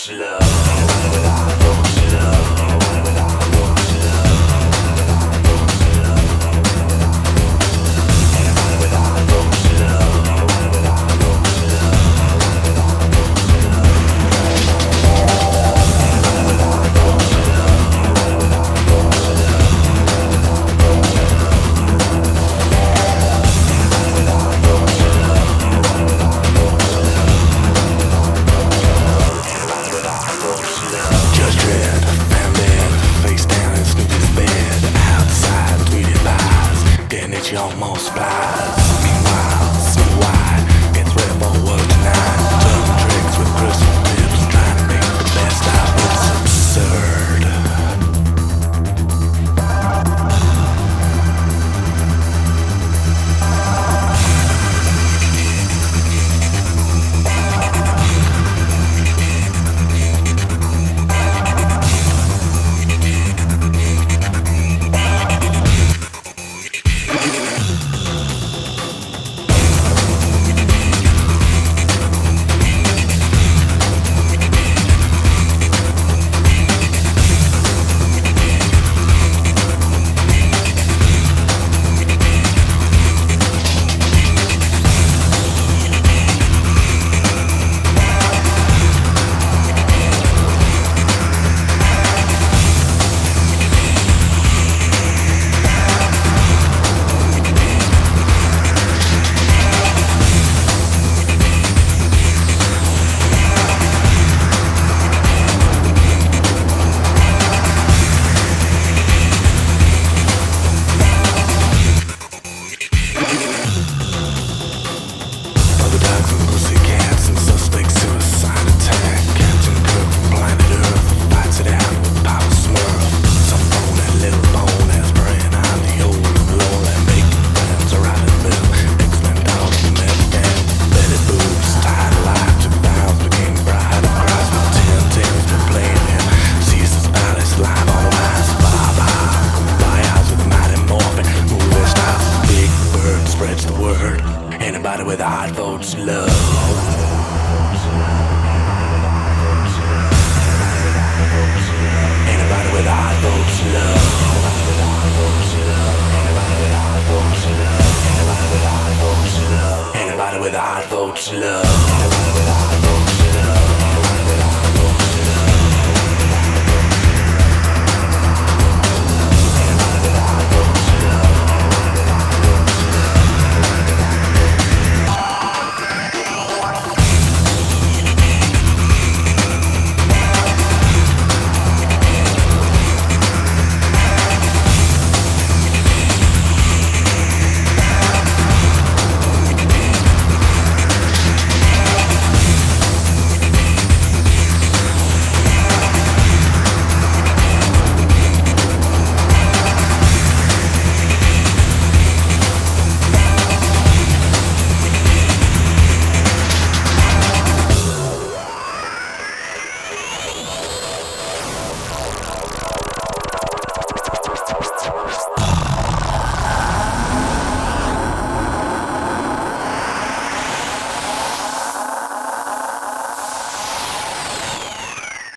votes love. Anybody with high votes love. Anybody with high votes love. Anybody with high votes love. Anybody with high votes love. Anybody with high votes love. Anybody with high votes love. Just dread, found dead, face down in Snoopy's bed. Outside, tweeted lies, getting itchy almost flies. Meanwhile, Snoop White gets ready for work tonight. Juggling tricks with crystal tips, trying to make the best out of what's absurd. Anybody with high votes love. Anybody with high votes love. Anybody with high votes love. Anybody with high votes love. Anybody with high votes love.